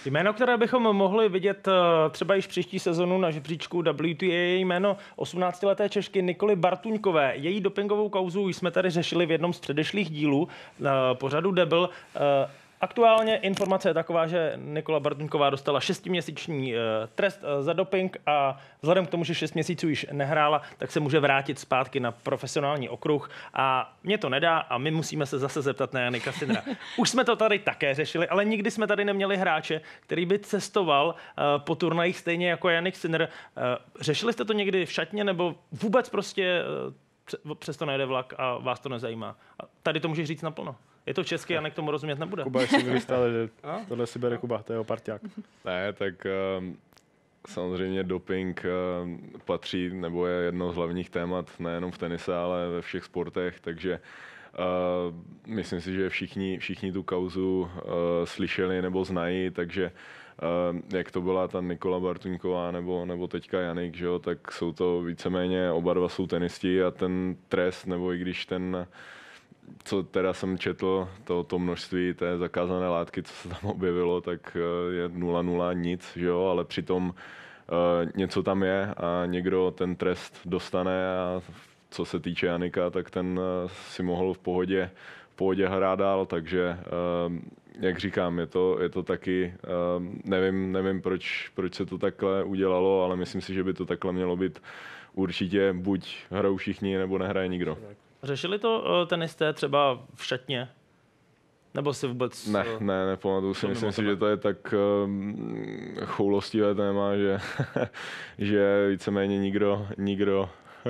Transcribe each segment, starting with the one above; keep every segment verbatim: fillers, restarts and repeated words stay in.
Jméno, které bychom mohli vidět třeba již příští sezonu na žebříčku W T A, je jméno osmnáctileté Češky Nikoly Bartuňkové. Její dopingovou kauzu jsme tady řešili v jednom z předešlých dílů pořadu Debil. Aktuálně informace je taková, že Nikola Bartuňková dostala šestiměsíční trest za doping a vzhledem k tomu, že šest měsíců již nehrála, tak se může vrátit zpátky na profesionální okruh a mě to nedá a my musíme se zase zeptat na Jannika Sinnera. Už jsme to tady také řešili, ale nikdy jsme tady neměli hráče, který by cestoval po turnajích stejně jako Jannik Sinner. Řešili jste to někdy v šatně nebo vůbec prostě přesto nejde vlak a vás to nezajímá? A tady to můžeš říct naplno. Je to český, Janek tomu rozumět nebude. Kuba ještě mi stále, že tohle si bere Kuba, to je jeho parťák. Ne, tak um, samozřejmě doping um, patří, nebo je jedno z hlavních témat nejenom v tenise, ale ve všech sportech, takže uh, myslím si, že všichni, všichni tu kauzu uh, slyšeli nebo znají, takže uh, jak to byla ta Nikola Bartuňková nebo, nebo teďka Jannik, že jo, tak jsou to víceméně, oba dva jsou tenisti a ten trest, nebo i když ten co teda jsem četl, to, to množství té zakázané látky, co se tam objevilo, tak je nula nula nic, že jo, ale přitom uh, něco tam je a někdo ten trest dostane a co se týče Jannika, tak ten uh, si mohl v pohodě, v pohodě hrát dál, takže uh, jak říkám, je to, je to taky, uh, nevím, nevím proč, proč se to takhle udělalo, ale myslím si, že by to takhle mělo být určitě, buď hrajou všichni, nebo nehraje nikdo. Řešili to tenisté třeba v šatně? Nebo si vůbec... Ne, ne, nepamatuju si. Myslím si, že to je tak um, choulostivé téma, že, že víceméně nikdo, nikdo...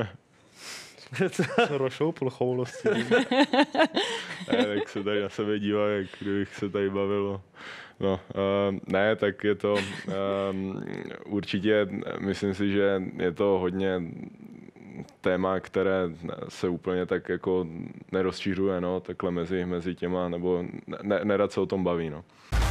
Co rošoupl choulostí. Ne, tak se tady na sebe dívá, jak kdybych se tady bavil. No, uh, ne, tak je to um, určitě, myslím si, že je to hodně téma, které se úplně tak jako nerozšiřuje, no, takhle mezi, mezi těma, nebo ne, nerad se o tom baví, no.